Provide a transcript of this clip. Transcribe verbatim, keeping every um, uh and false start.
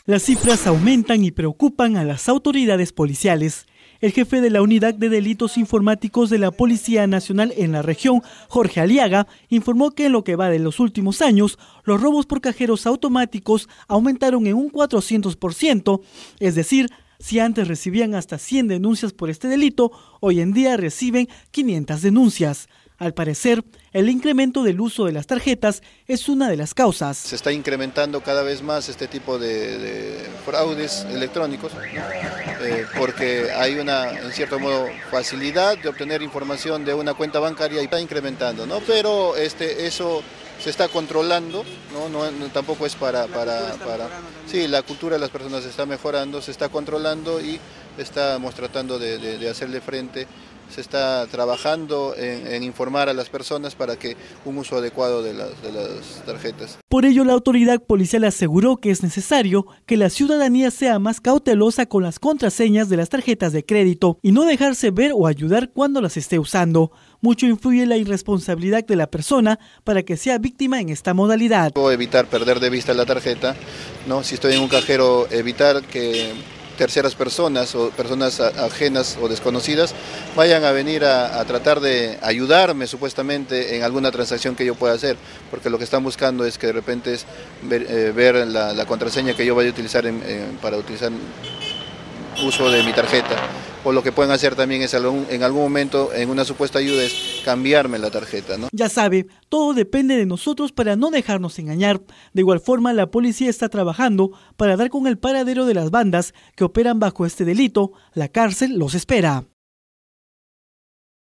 Las cifras aumentan y preocupan a las autoridades policiales. El jefe de la Unidad de Delitos Informáticos de la Policía Nacional en la región, Jorge Aliaga, informó que en lo que va de los últimos años, los robos por cajeros automáticos aumentaron en un cuatrocientos por ciento, es decir, si antes recibían hasta cien denuncias por este delito, hoy en día reciben quinientas denuncias. Al parecer, el incremento del uso de las tarjetas es una de las causas. Se está incrementando cada vez más este tipo de, de fraudes electrónicos, eh, porque hay una, en cierto modo, facilidad de obtener información de una cuenta bancaria y está incrementando, ¿no? Pero este, eso se está controlando, ¿no? No, no, tampoco es para, para, para... Sí, la cultura de las personas se está mejorando, se está controlando y estamos tratando de, de, de hacerle frente. Se está trabajando en, en informar a las personas para que un uso adecuado de las, de las tarjetas. Por ello, la autoridad policial aseguró que es necesario que la ciudadanía sea más cautelosa con las contraseñas de las tarjetas de crédito y no dejarse ver o ayudar cuando las esté usando. Mucho influye la irresponsabilidad de la persona para que sea víctima en esta modalidad. Puedo evitar perder de vista la tarjeta, ¿no? Si estoy en un cajero, evitar que terceras personas o personas ajenas o desconocidas vayan a venir a, a tratar de ayudarme supuestamente en alguna transacción que yo pueda hacer, porque lo que están buscando es que de repente es ver, eh, ver la, la contraseña que yo vaya a utilizar en, en, para utilizar uso de mi tarjeta, o lo que pueden hacer también es algún, en algún momento en una supuesta ayuda es cambiarme la tarjeta, ¿no? Ya sabe, todo depende de nosotros para no dejarnos engañar. De igual forma, la policía está trabajando para dar con el paradero de las bandas que operan bajo este delito. La cárcel los espera.